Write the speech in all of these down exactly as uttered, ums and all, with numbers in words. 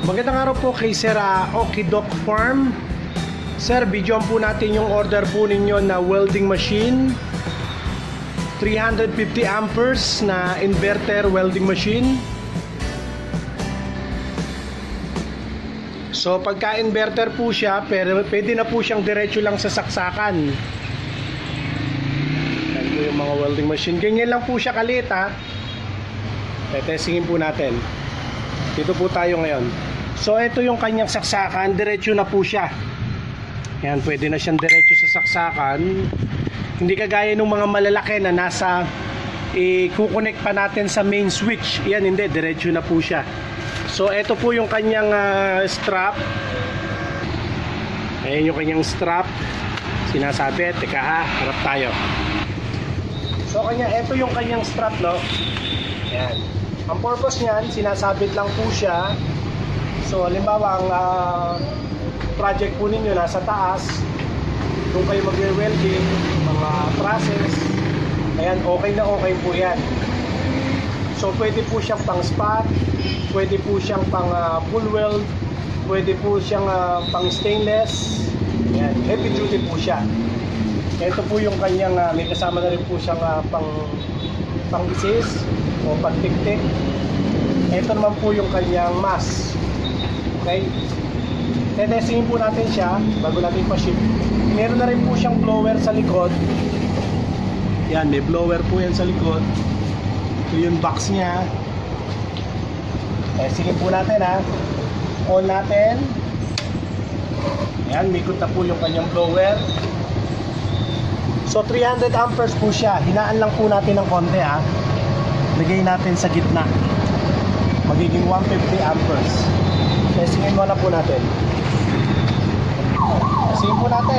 Magandang araw po kay Sir uh, Okidok Farm. Sir, videoan po natin yung order po ninyo na welding machine, three hundred fifty amperes na inverter welding machine. So pagka inverter po siya, pero pwede na po siyang diretso lang sa saksakan. Yan po yung mga welding machine. Ganyan lang po siya kalit, ha. Testingin po natin. Dito po tayo ngayon. So ito yung kanyang saksakan, diretso na po siya. Yan, pwede na siyang diretso sa saksakan. Hindi kagaya ng mga malalaki na nasa i-connect pa natin sa main switch. Yan, hindi, diretso na po siya. So ito po yung kanyang uh, strap. Ayan yung kanyang strap. Sinasabi, teka ha, harap tayo. So kanya, ito yung kanyang strap, no. Yan. Ang purpose niyan, sinasabit lang po siya. So, halimbawa, ang uh, project po ninyo nasa taas, kung kayo magre-welding, mga process, ayan, okay na okay po yan. So, pwede po siyang pang spot, pwede po siyang pang uh, full weld, pwede po siyang uh, pang stainless, ayan, heavy duty po siya. Ito po yung kanyang, uh, may kasama na rin po siyang uh, pang pang isis o pagtiktik. Ito naman po yung kanyang mask. Okay? Tetestingin po natin siya bago natin pa-ship. Meron na rin po siyang blower sa likod. Yan, may blower po yan sa likod. Ito yung box niya. Testingin po natin, ha. On natin. Yan, mikot na po yung kanyang blower. So three hundred amperes po siya. Hinaan lang po natin ng konti, ha. Lagay natin sa gitna. Magiging one fifty amperes. Testingin muna po natin. Testingin po natin.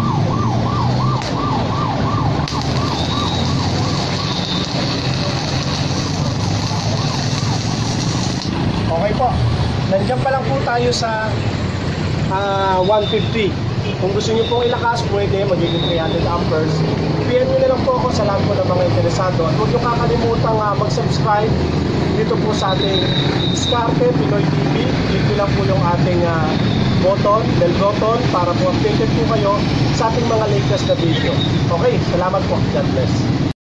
Okay po. Nandiyan pa lang po tayo sa uh, one fifty. Kung gusto nyo pong ilakas, pwede, magiging three hundred amperes. P M nyo na lang po ako sa lahat po ng mga interesado. At huwag nyo kakalimutan uh, mag-subscribe dito po sa ating Diskarte Pinoy T V. Click nyo lang po yung ating uh, button, bell button, para po updated po kayo sa ating mga latest na video. Okay, salamat po. God bless.